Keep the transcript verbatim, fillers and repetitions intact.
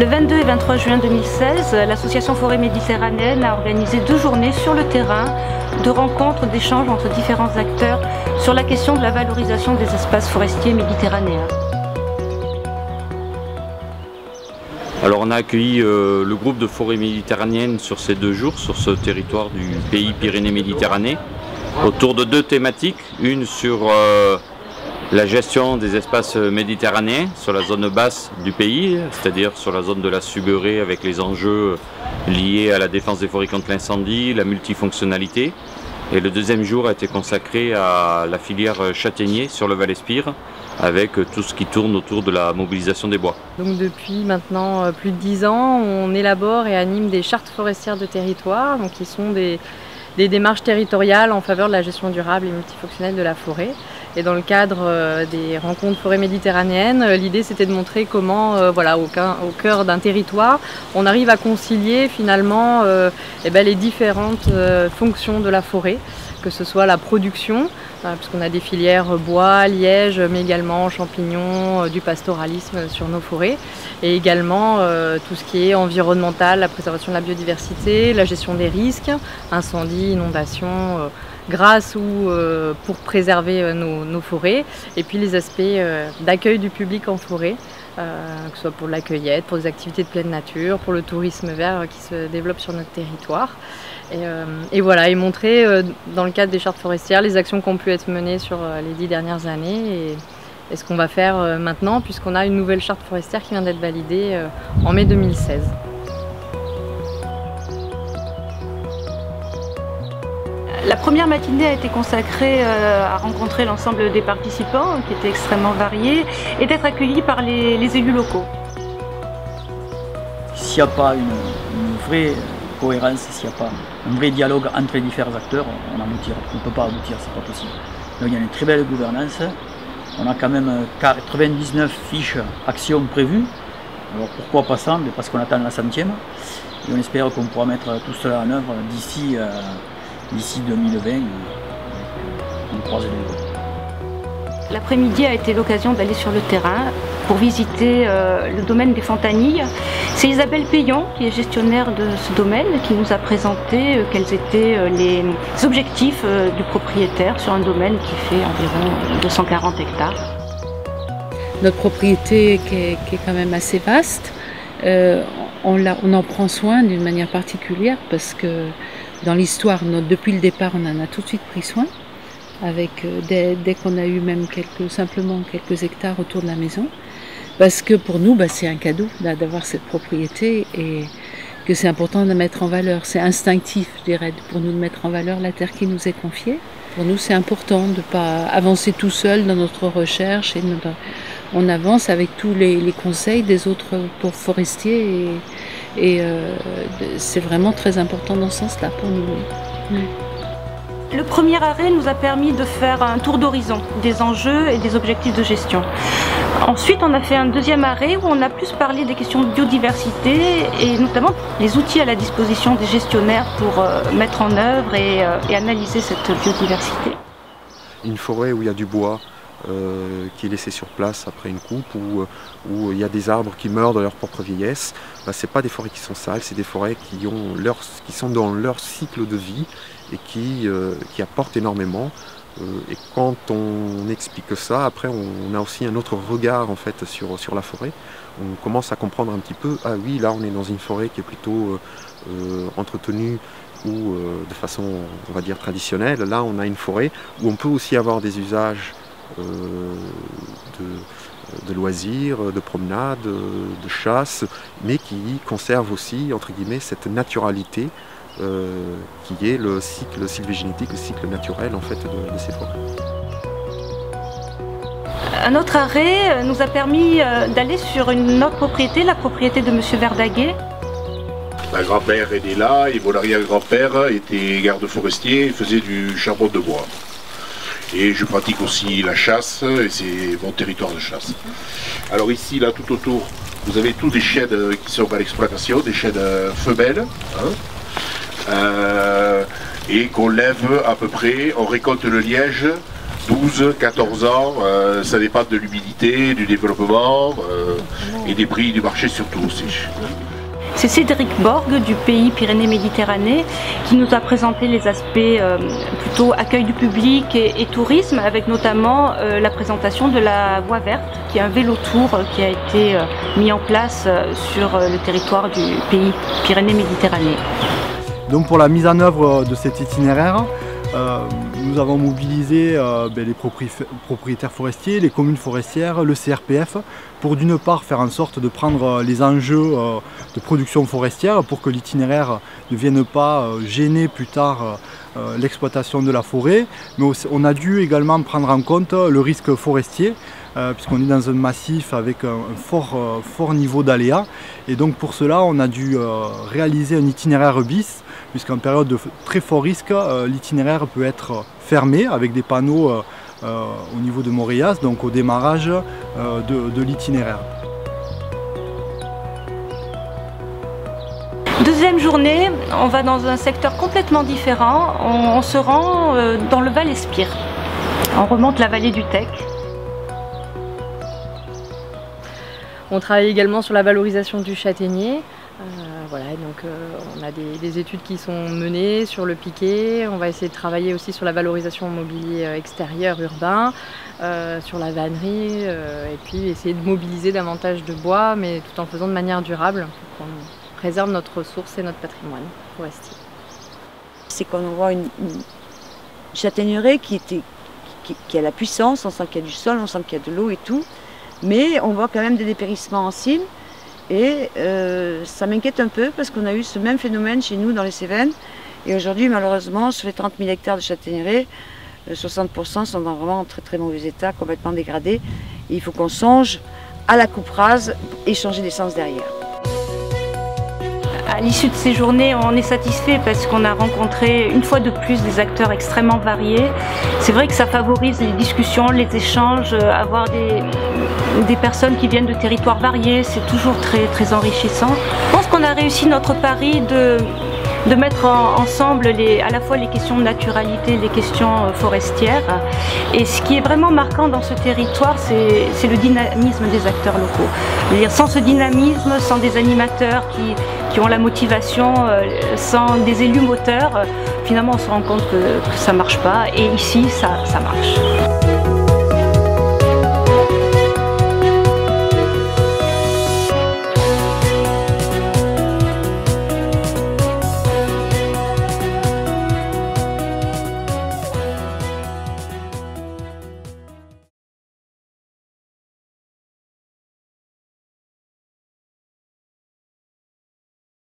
vingt-deux et vingt-trois juin deux mille seize, l'association Forêt Méditerranéenne a organisé deux journées sur le terrain de rencontres, d'échanges entre différents acteurs sur la question de la valorisation des espaces forestiers méditerranéens. Alors on a accueilli euh, le groupe de Forêt Méditerranéenne sur ces deux jours, sur ce territoire du pays Pyrénées-Méditerranée, autour de deux thématiques, une sur euh, la gestion des espaces méditerranéens sur la zone basse du pays, c'est-à-dire sur la zone de la Suberré avec les enjeux liés à la défense des forêts contre l'incendie, la multifonctionnalité. Et le deuxième jour a été consacré à la filière châtaignier sur le Val-Espire avec tout ce qui tourne autour de la mobilisation des bois. Donc depuis maintenant plus de dix ans, on élabore et anime des chartes forestières de territoire, donc qui sont des, des démarches territoriales en faveur de la gestion durable et multifonctionnelle de la forêt. Et dans le cadre des rencontres forêt méditerranéennes, l'idée c'était de montrer comment, euh, voilà, au, au cœur d'un territoire, on arrive à concilier finalement euh, eh ben, les différentes euh, fonctions de la forêt, que ce soit la production, euh, puisqu'on a des filières bois, liège, mais également champignons, euh, du pastoralisme sur nos forêts, et également euh, tout ce qui est environnemental, la préservation de la biodiversité, la gestion des risques, incendies, inondations, euh, grâce ou euh, pour préserver euh, nos, nos forêts, et puis les aspects euh, d'accueil du public en forêt, euh, que ce soit pour la cueillette, pour des activités de pleine nature, pour le tourisme vert euh, qui se développe sur notre territoire. Et, euh, et voilà, et montrer euh, dans le cadre des chartes forestières les actions qui ont pu être menées sur euh, les dix dernières années et, et ce qu'on va faire euh, maintenant, puisqu'on a une nouvelle charte forestière qui vient d'être validée euh, en mai deux mille seize. La première matinée a été consacrée à rencontrer l'ensemble des participants, qui étaient extrêmement variés, et d'être accueillis par les, les élus locaux. S'il n'y a pas une, une vraie cohérence, s'il n'y a pas un vrai dialogue entre les différents acteurs, on n'aboutira. On ne peut pas aboutir, c'est pas possible. Donc il y a une très belle gouvernance. On a quand même quatre-vingt-dix-neuf fiches actions prévues. Alors pourquoi pas cent? Parce qu'on attend la centième. Et on espère qu'on pourra mettre tout cela en œuvre d'ici euh, D'ici deux mille vingt, on croise les doigts. L'après-midi a été l'occasion d'aller sur le terrain pour visiter euh, le domaine des Fontanilles. C'est Isabelle Payon, qui est gestionnaire de ce domaine, qui nous a présenté euh, quels étaient euh, les objectifs euh, du propriétaire sur un domaine qui fait environ deux cent quarante hectares. Notre propriété qui est, qui est quand même assez vaste, euh, on, la, on en prend soin d'une manière particulière parce que dans l'histoire, depuis le départ, on en a tout de suite pris soin, avec, euh, dès, dès qu'on a eu même quelques, simplement quelques hectares autour de la maison, parce que pour nous, bah, c'est un cadeau d'avoir cette propriété et que c'est important de mettre en valeur. C'est instinctif, je dirais, pour nous de mettre en valeur la terre qui nous est confiée. Pour nous, c'est important de ne pas avancer tout seul dans notre recherche. Et notre, on avance avec tous les, les conseils des autres pour forestiers et Et euh, c'est vraiment très important dans ce sens-là pour nous. Oui. Le premier arrêt nous a permis de faire un tour d'horizon des enjeux et des objectifs de gestion. Ensuite, on a fait un deuxième arrêt où on a plus parlé des questions de biodiversité et notamment les outils à la disposition des gestionnaires pour euh, mettre en œuvre et, euh, et analyser cette biodiversité. Une forêt où il y a du bois, Euh, qui est laissé sur place après une coupe, où, où il y a des arbres qui meurent de leur propre vieillesse. Ben, ce n'est pas des forêts qui sont sales, c'est des forêts qui, ont leur, qui sont dans leur cycle de vie et qui, euh, qui apportent énormément. Euh, et quand on explique ça, après on, on a aussi un autre regard en fait, sur, sur la forêt. On commence à comprendre un petit peu, ah oui, là on est dans une forêt qui est plutôt euh, euh, entretenue ou euh, de façon, on va dire, traditionnelle. Là on a une forêt où on peut aussi avoir des usages Euh, de, de loisirs, de promenade, de chasse, mais qui conserve aussi, entre guillemets, cette naturalité euh, qui est le cycle sylvogénétique, le cycle naturel en fait de, de ces forêts. Un autre arrêt nous a permis d'aller sur une autre propriété, la propriété de monsieur Verdaguet. Ma grand-mère est née là et mon arrière-grand-père était garde forestier et faisait du charbon de bois. Et je pratique aussi la chasse, et c'est mon territoire de chasse. Alors ici, là, tout autour, vous avez tous des chèdes qui sont à l'exploitation, des chèdes femelles, hein, euh, et qu'on lève à peu près, on récolte le liège douze, quatorze ans, euh, ça dépend de l'humidité, du développement euh, et des prix du marché surtout aussi. C'est Cédric Borg du pays Pyrénées-Méditerranée qui nous a présenté les aspects euh, plutôt accueil du public et, et tourisme, avec notamment euh, la présentation de la Voie Verte, qui est un vélo-tour euh, qui a été euh, mis en place euh, sur euh, le territoire du pays Pyrénées-Méditerranée. Donc pour la mise en œuvre de cet itinéraire, Euh, nous avons mobilisé euh, ben, les propriétaires forestiers, les communes forestières, le C R P F, pour d'une part faire en sorte de prendre les enjeux euh, de production forestière pour que l'itinéraire ne vienne pas euh, gêner plus tard euh, l'exploitation de la forêt, mais aussi, on a dû également prendre en compte le risque forestier, euh, puisqu'on est dans un massif avec un, un fort, euh, fort niveau d'aléas, et donc pour cela on a dû euh, réaliser un itinéraire bis, puisqu'en période de très fort risque, euh, l'itinéraire peut être fermé avec des panneaux euh, euh, au niveau de Moréas, donc au démarrage euh, de, de l'itinéraire. Deuxième journée, on va dans un secteur complètement différent, on, on se rend euh, dans le Val Espire. On remonte la vallée du Tech. On travaille également sur la valorisation du châtaignier. Euh, voilà, donc euh, on a des, des études qui sont menées sur le piquet. On va essayer de travailler aussi sur la valorisation mobilier extérieur urbain, euh, sur la vannerie, euh, et puis essayer de mobiliser davantage de bois, mais tout en faisant de manière durable, pour qu'on préserve notre ressource et notre patrimoine forestier. C'est qu'on voit une, une châtaigneraie qui, était, qui, qui a la puissance, on sent qu'il y a du sol, on sent qu'il y a de l'eau et tout, mais on voit quand même des dépérissements en cime. Et euh, ça m'inquiète un peu parce qu'on a eu ce même phénomène chez nous dans les Cévennes. Et aujourd'hui, malheureusement, sur les trente mille hectares de châtaigneraies, soixante pour cent sont dans vraiment très très mauvais état, complètement dégradés. Et il faut qu'on songe à la coupe rase et changer d'essence derrière. À l'issue de ces journées, on est satisfait parce qu'on a rencontré une fois de plus des acteurs extrêmement variés. C'est vrai que ça favorise les discussions, les échanges, avoir des, des personnes qui viennent de territoires variés, c'est toujours très, très enrichissant. Je pense qu'on a réussi notre pari de, de mettre en, ensemble les, à la fois les questions de naturalité, les questions forestières. Et ce qui est vraiment marquant dans ce territoire, c'est le dynamisme des acteurs locaux. C'est-à-dire, sans ce dynamisme, sans des animateurs qui, qui ont la motivation, sans des élus moteurs, finalement on se rend compte que, que ça ne marche pas. Et ici, ça, ça marche.